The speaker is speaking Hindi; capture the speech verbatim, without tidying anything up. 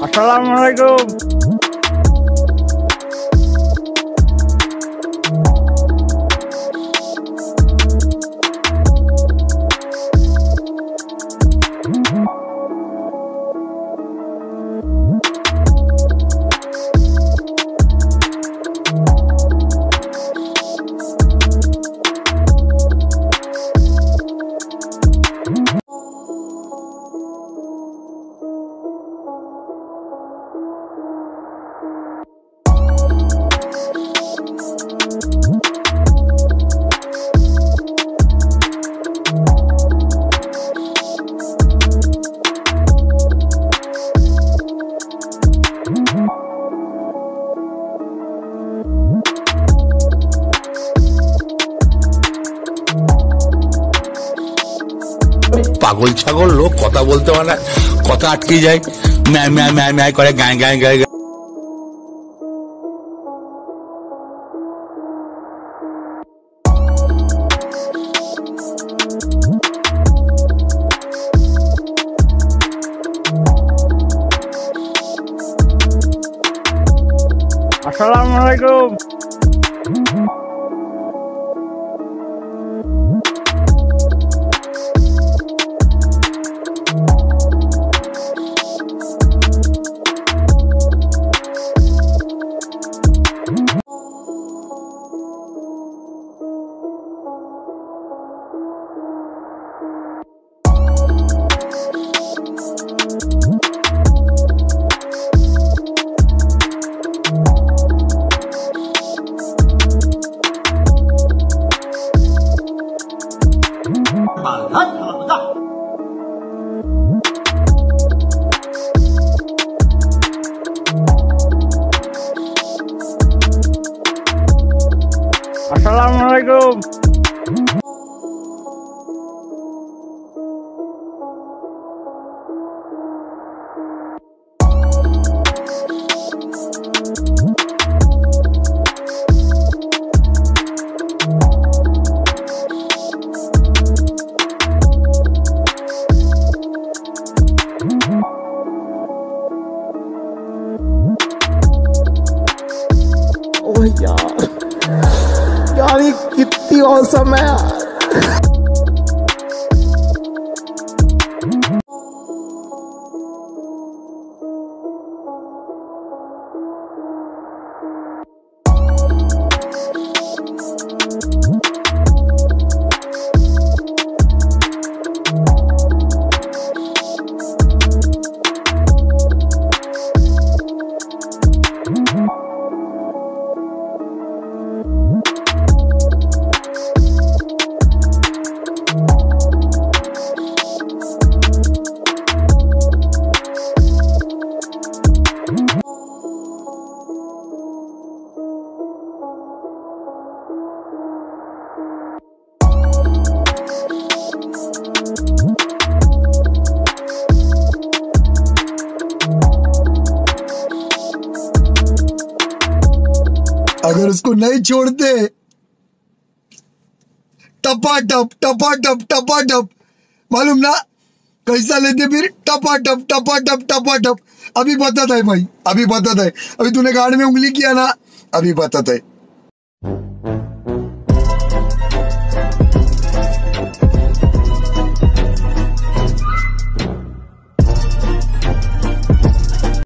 Assalamualaikum. পাগল ছাগল লোক কথা বলতে মানে কথা আটকে যায়, ম্যায় ম্যায় ম্যায় ম্যায় করে গায়ে গায়ে গায়ে। Assalamualaikum. Assalamualaikum. ओह यार यार ये कितनी औसम है यार। अगर उसको नहीं छोड़ते टपा टप टपा टप टपा टप, मालूम ना कैसा लेते फिर टपा टप टपा टप टपा टप। अभी बताता है भाई, अभी बताता है। अभी तूने गाड़ में उंगली किया ना, अभी बताता है।